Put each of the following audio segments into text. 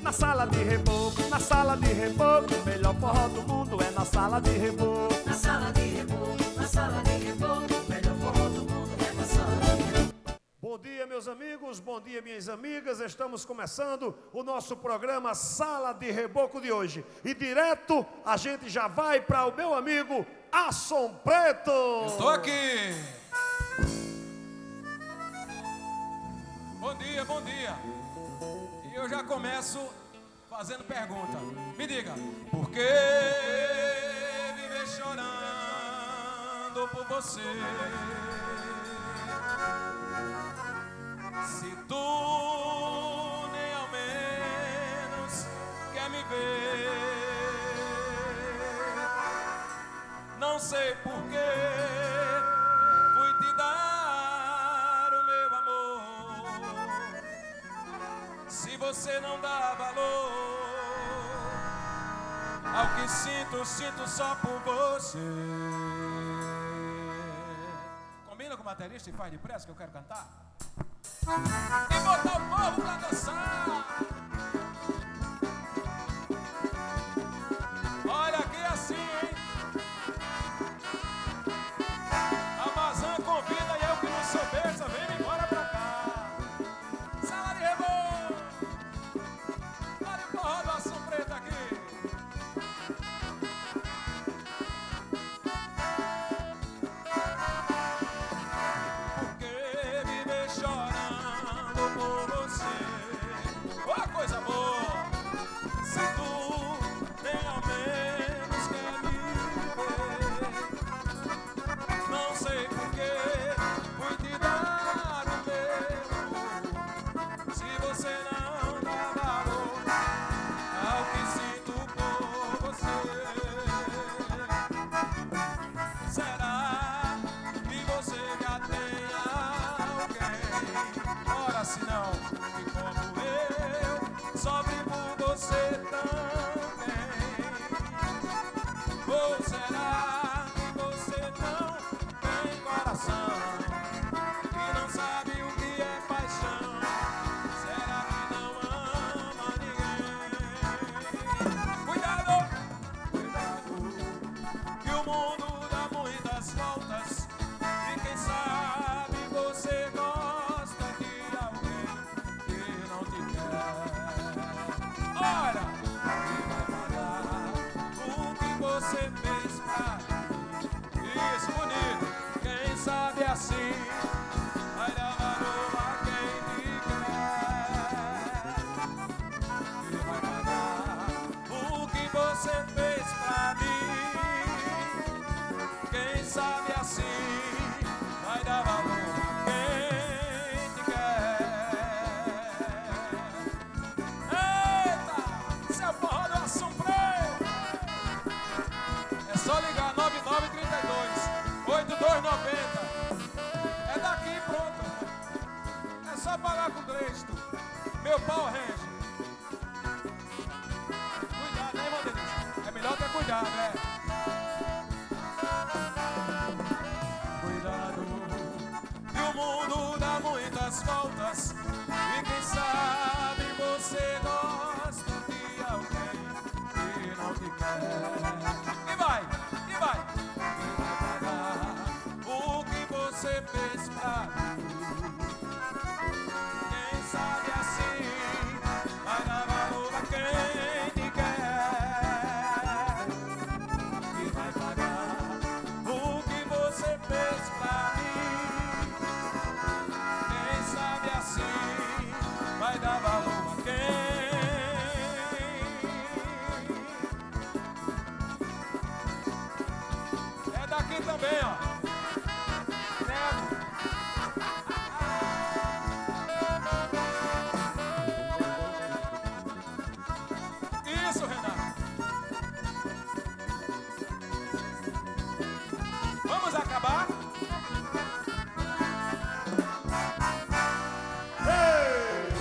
na sala de reboco, na sala de reboco. O melhor forró do mundo é na sala de reboco. Na sala de reboco, na sala de reboco. O melhor forró do mundo é na sala de reboco. Bom dia, meus amigos, bom dia, minhas amigas. Estamos começando o nosso programa Sala de Reboco de hoje. E direto a gente já vai para o meu amigo Assom Preto. Eu tô aqui. Bom dia, bom dia. E eu já começo fazendo pergunta. Me diga, por que viver chorando por você? Se tu nem ao menos quer me ver, não sei por que fui te dar o meu amor. Se você não dá valor ao que sinto, sinto só por você. Combina com o baterista e faz depressa que eu quero cantar? E botar o povo pra dançar. Olha aqui assim, hein? Amazon convida e eu que não sou besta, vem embora pra cá. Sala de reboco. Olha o forró do Assom Preto aqui. Por que viver chorando por você? Ó, coisa boa. Se tu nem ao menos quer me ver, não sei por que fui te dar o meu. Se você não dá valor ao que sinto por você, será que você já tem alguém? Ora, se não, que como eu sofre por você também. Ou será que você não tem coração e não sabe o que é paixão? Será que não ama ninguém? Cuidado, cuidado, que o mundo dá muitas voltas e quem sabe você gosta de alguém que não te quer. Olha, quem vai pagar o que você fez pra mim? Isso, bonito. Quem sabe assim vai dar valor a quem te quer. Quem vai pagar o que você fez pra mim? Quem sabe assim vai dar valor a quem te quer. Eita, esse é o forró do Assom Preto. É só ligar 9932-8290. É daqui, pronto. É só falar com o Gleisto. Meu pau rege. Cuidado, né, irmão Denise? É melhor ter cuidado, né? Cuidado, que o mundo dá muitas voltas e quem sabe você gosta de alguém que não te quer. E vai, e vai. Quem vai pagar o que você fez pra mim? Quem sabe assim vai dar valor a quem te quer. Quem vai pagar o que você fez pra mim? Quem sabe assim vai dar valor a quem? É daqui também, ó. Neto. Isso, Renato. Vamos acabar? Ei!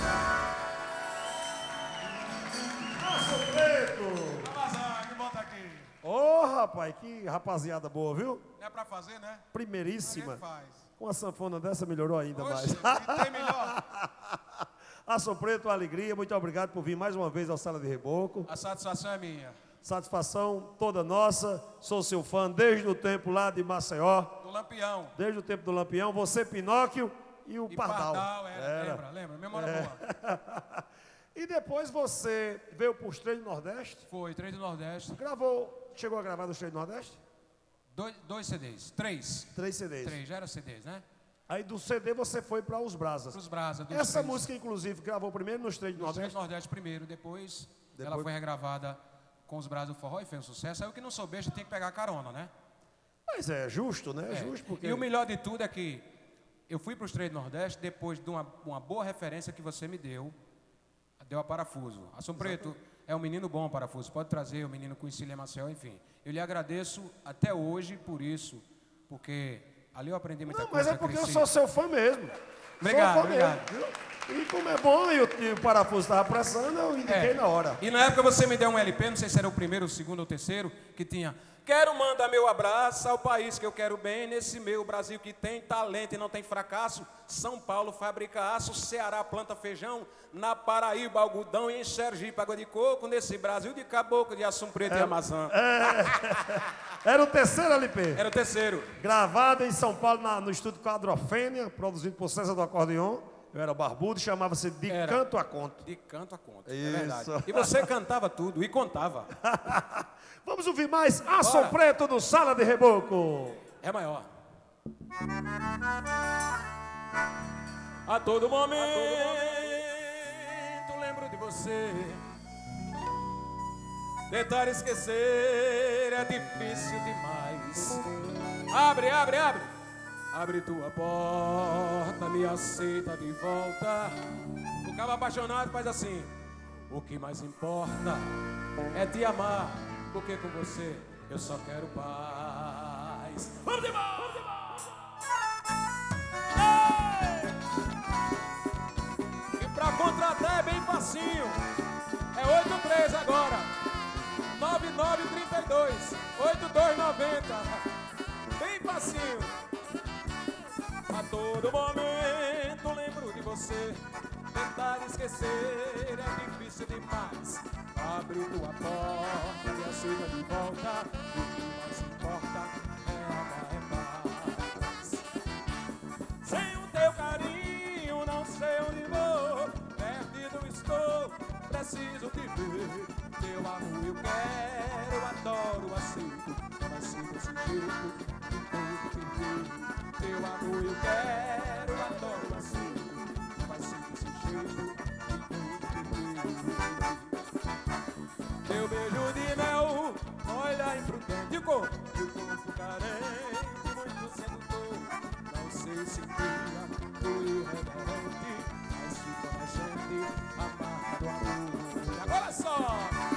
Assom Preto! Amazon, que bota aqui. Ô, rapaz, que rapaziada boa, viu? Não é pra fazer, né? Primeiríssima. A gente faz. Com a sanfona dessa melhorou ainda Oxe, mais. e tem melhor. Ação Preto, uma alegria, muito obrigado por vir mais uma vez ao Sala de Reboco. A satisfação é minha. Satisfação toda nossa, sou seu fã desde o tempo lá de Maceió, Do Lampião. desde o tempo do Lampião, você Pinóquio e o E Pardal. lembra, memória boa. E depois você veio para os Três do Nordeste, Foi, 3 do Nordeste. chegou a gravar nos Três do Nordeste? Dois CDs. 3. 3 CDs. 3, já era CDs, né? Aí do CD você foi para Os Brasas. Pros Brasa. dos Essa três. música, inclusive, gravou primeiro nos Três do Nos 3 Nordeste. do Nordeste primeiro, depois ela Depois- foi regravada com os Brasa do Forró e fez um sucesso. Aí o que não souber, já tem que pegar carona, né? Mas é justo, né? É justo porque... E o melhor de tudo é que eu fui para os Três do Nordeste depois de uma boa referência que você me deu a Parafuso. Ação Preto é um menino bom, Parafuso. Pode trazer o menino com Cília Maceió, enfim. Eu lhe agradeço até hoje por isso, porque ali eu aprendi muita Não, mas coisa. é porque eu cresci. sou seu fã mesmo. Obrigado, Sou fã obrigado. mesmo, viu? E como é bom e o parafuso estava pressando, eu indiquei na hora. E na época você me deu um LP, não sei se era o primeiro, o segundo ou o terceiro, que tinha: quero mandar meu abraço ao país que eu quero bem, nesse meu Brasil que tem talento e não tem fracasso. São Paulo fabrica aço, Ceará planta feijão, na Paraíba algodão e em Sergipe água de coco, nesse Brasil de caboclo, de Ação Preto e Amazã. Era o terceiro LP. Era o terceiro. Gravado em São Paulo, no estúdio Quadrofênia, produzido por César do Acordeon. Eu era barbudo, chamava-se De Era. Canto a Conto. De canto a conta, Isso. é verdade. E você cantava tudo e contava. Vamos ouvir mais Ação Bora. Preto no Sala de Reboco. É maior. A todo momento lembro de você. Tentar esquecer é difícil demais. Abre, abre, abre. Abre tua porta, me aceita de volta. O cara apaixonado faz assim: o que mais importa é te amar, porque com você eu só quero paz. Vamos embora! E pra contratar é bem facinho. É 83 agora. 9932 8290. Bem facinho. A todo momento lembro de você. Tentar esquecer é difícil demais. Abre tua porta, me aceita de volta. O que mais importa é amar, é paz. Sem o teu carinho não sei onde vou. Perdido estou, preciso te ver. Teu amor eu quero, adoro, aceito. Mas se desse jeito, enquanto perder. Teu amor eu quero, adoro, aceito. Mas se desse jeito, enquanto perder. Teu beijo de mel, olha imprudente. O corpo carente, muito sedutor. Não sei se cria, foi irreverente, mas fica na gente amado amor. E agora só!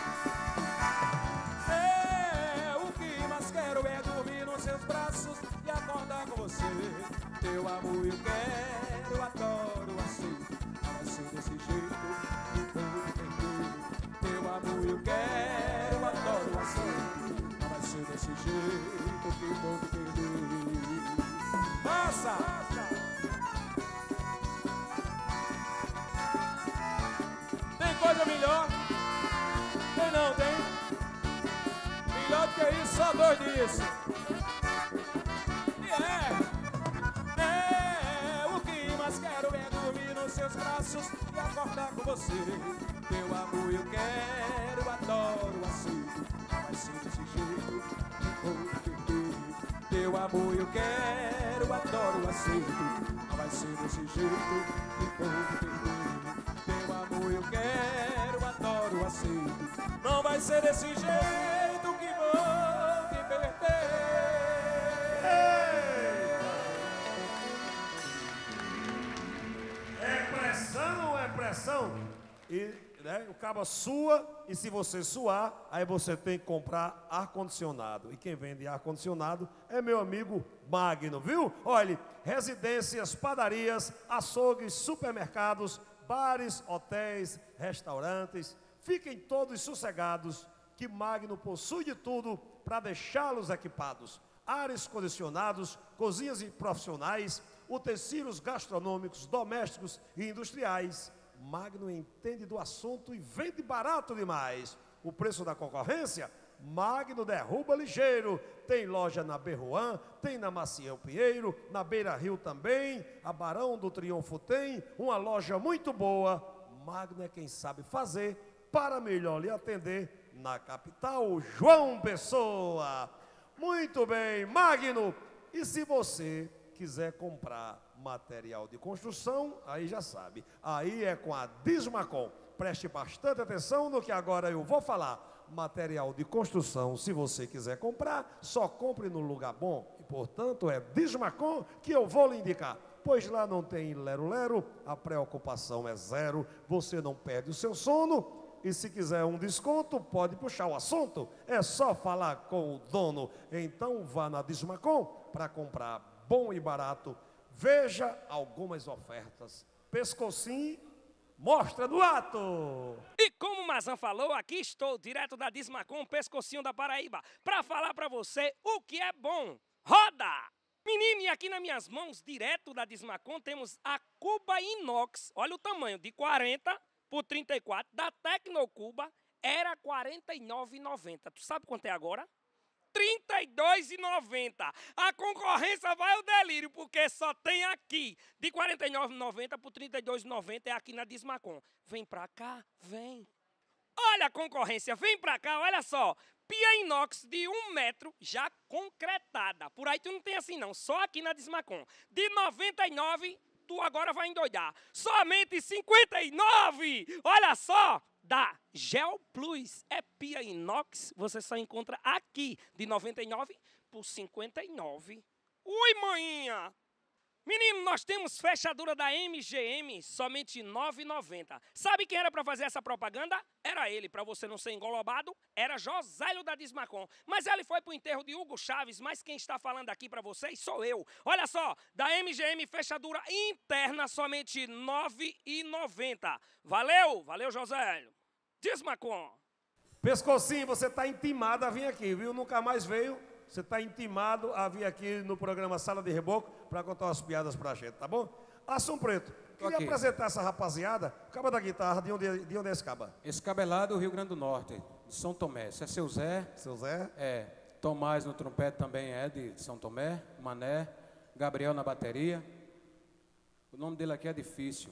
O que mais quero é dormir nos seus braços e acordar com você. Teu amor eu quero, adoro, aceito. Vai ser desse jeito, enquanto perder. Teu amor eu quero, adoro, aceito. Vai ser desse jeito, enquanto perder. Passa! Tem coisa melhor? Tem não, tem? Melhor do que isso, só dois dias. O que mais quero é dormir nos seus braços e acordar com você. Teu amor eu quero, adoro, aceito. Mas se desse jeito, vou perder. Teu amor eu quero, adoro, aceito. Mas se desse jeito, vou perder. Teu amor eu quero, adoro, aceito. Não vai ser desse jeito que vou te perder. É pressão. E né, o cabo sua, e se você suar, aí você tem que comprar ar-condicionado. E quem vende ar-condicionado é meu amigo Magno, viu? Olha, residências, padarias, açougues, supermercados, bares, hotéis, restaurantes. Fiquem todos sossegados que Magno possui de tudo para deixá-los equipados. Ares condicionados, cozinhas profissionais, utensílios gastronômicos, domésticos e industriais. Magno entende do assunto e vende barato demais. O preço da concorrência, Magno derruba ligeiro. Tem loja na Berruan, tem na Maciel Pinheiro, na Beira Rio também, a Barão do Triunfo tem, uma loja muito boa. Magno é quem sabe fazer para melhor lhe atender na capital, João Pessoa. Muito bem, Magno. E se você quiser comprar material de construção, aí já sabe, aí é com a Dismacom. Preste bastante atenção no que agora eu vou falar. Material de construção, se você quiser comprar, só compre no lugar bom. E, portanto, é Dismacom que eu vou lhe indicar. Pois lá não tem lero-lero, a preocupação é zero, você não perde o seu sono. E se quiser um desconto, pode puxar o assunto. É só falar com o dono. Então vá na Dismacom para comprar bom e barato. Veja algumas ofertas. Pescocinho, mostra no ato. E como o Mazan falou, aqui estou, direto da Dismacom, Pescocinho da Paraíba, para falar para você o que é bom. Roda! Menino, e aqui nas minhas mãos, direto da Dismacom, temos a Cuba Inox. Olha o tamanho, de 40 por 34, da Tecnocuba, era R$ 49,90. Tu sabe quanto é agora? R$ 32,90. A concorrência vai ao delírio, porque só tem aqui. De R$ 49,90 por R$ 32,90 é aqui na Dismacom. Vem pra cá, vem. Olha a concorrência, vem pra cá, olha só. Pia inox de 1 metro, já concretada. Por aí tu não tem assim não, só aqui na Dismacom. De R$ 99,00, tu agora vai endoidar. Somente R$ 59,00. Olha só. Da Gel Plus, é pia inox, você só encontra aqui, de R$ 99,00 por R$ 59,00. Ui, maninha! Menino, nós temos fechadura da MGM, somente R$ 9,90. Sabe quem era para fazer essa propaganda? Era ele, para você não ser engolobado, era Josélio da Dismacom. Mas ele foi para o enterro de Hugo Chaves, mas quem está falando aqui para vocês sou eu. Olha só, da MGM, fechadura interna, somente R$ 9,90. Valeu, valeu, Josélio. Dismacom. Pescocinho, você está intimado a vir aqui, viu? Nunca mais veio. Você está intimado a vir aqui no programa Sala de Reboco para contar umas piadas para a gente, tá bom? Assum Preto, queria apresentar essa rapaziada. Caba da guitarra, de onde é esse caba? Esse caba é lá do Rio Grande do Norte, de São Tomé. Esse é seu Zé. Seu Zé? É. Tomás no trompete também é de São Tomé. Mané. Gabriel na bateria. O nome dele aqui é difícil,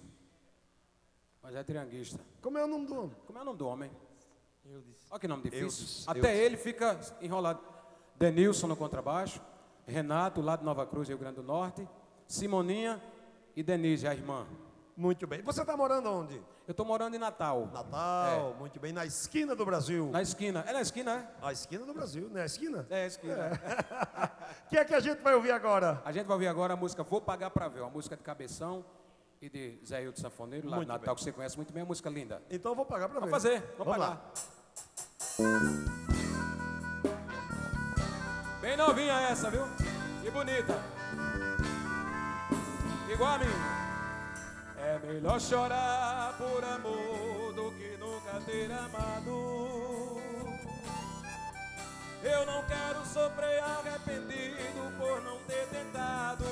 mas é trianguista. Como é o nome do homem? Como é o nome do homem? Eudes. Olha que nome difícil. Eudes. Até ele fica enrolado. Denilson no contrabaixo, Renato lá de Nova Cruz, Rio Grande do Norte, Simoninha e Denise, a irmã. Muito bem. Você está morando onde? Eu estou morando em Natal. Natal, muito bem. Na esquina do Brasil. Na esquina. É na esquina, é? A esquina do Brasil, né? A esquina? É, a esquina. O que é que a gente vai ouvir agora? A gente vai ouvir agora a música Vou Pagar Pra Ver, uma música de Cabeção e de Zé Hildo Sanfoneiro, lá de Natal, que você conhece muito bem, uma música linda. Então eu vou pagar pra ver. Vamos fazer, vamos pagar. Lá. Bem novinha essa, viu? E bonita. Igual a mim. É melhor chorar por amor do que nunca ter amado. Eu não quero sofrer arrependido por não ter tentado.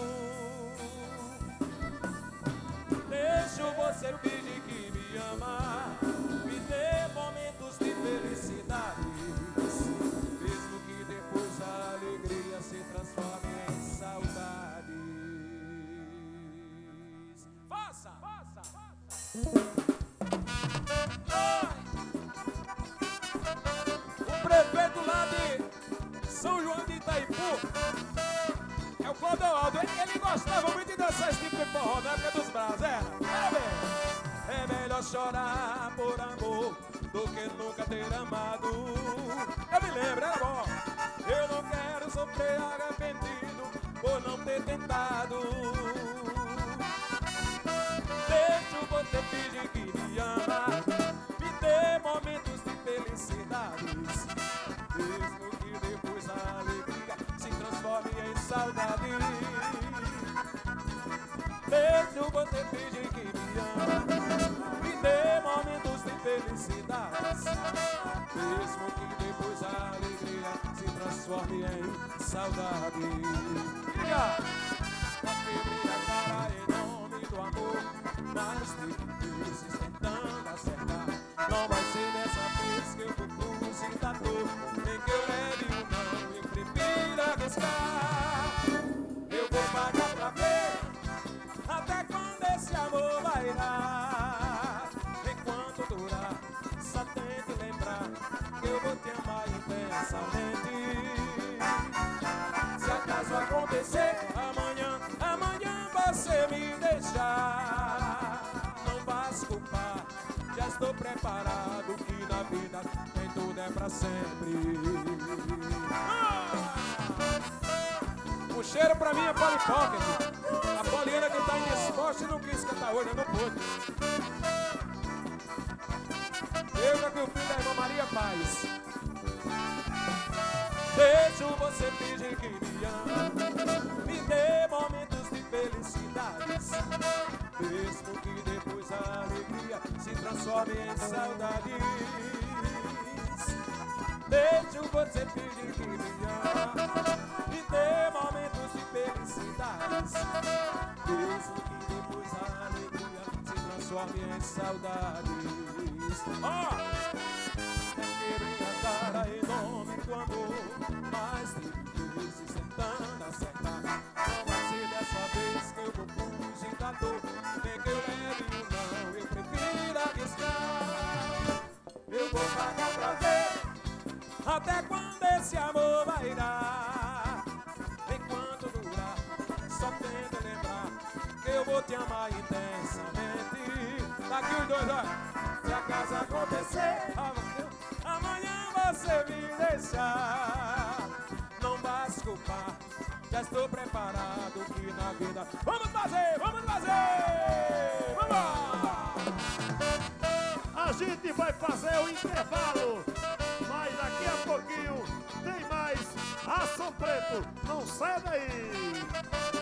Deixo você pedir que me ama, me dê momentos de felicidade, mesmo que depois a alegria se transforme em saudades. Faça! Faça! O prefeito lá de São João de Itaipu é o Clodoaldo. Ele gostava muito de dançar esse tipo de forró na época dos bravos, era bem. É melhor chorar por amor do que nunca ter amado. Eu me lembro, era bom. Eu não quero sofrer arrependido por não ter tentado. Deixo você fingir que me ama, me dê momentos de felicidades, mesmo que depois a alegria se transforme em saudade. Deixo você fingir que me ama, me dê momentos de felicidades, mesmo que depois a alegria se transforme em saudade. Quebrei a cara em nome do amor, mas tive vezes tentando acertar. Não vai ser dessa vez que eu vou fugir da dor. Nem que eu leve o não, eu prefiro arriscar. Eu vou pagar pra ver até quando esse amor vai dar. Enquanto durar, só tente lembrar que eu vou te amar intensamente. Se acaso acontecer amanhã você me deixar, não vá se culpar, já estou preparado que na vida nem tudo é pra sempre. O cheiro pra mim é Polly Pocket. A Poliana que tá indisposta e não quis cantar hoje, eu não pude. Eu já que o filho da irmã Maria Paz. Deixo você fingir que me ama, me dê momentos de felicidades, mesmo que depois a alegria se transforme em saudades. Deixo você fingir que me ama, me dê momentos de felicidades, mesmo que depois a alegria se transforme em saudades. Quebrei a cara enorme do amor, mas teve vezes tentando acertar. Não vai ser dessa vez que eu vou fugir da dor. Nem que eu leve o não, eu prefiro arriscar. Eu vou pagar pra ver até quando esse amor vai dar. Enquanto durar, só tenta lembrar que eu vou te amar intensamente. Daqui os dois, olha. Se acaso acontecer amanhã você me deixar, não vai se culpar, já estou preparado que na vida vamos fazer, vamos lá! A gente vai fazer o intervalo, mas daqui a pouquinho tem mais Ação Preto. Não sai daí!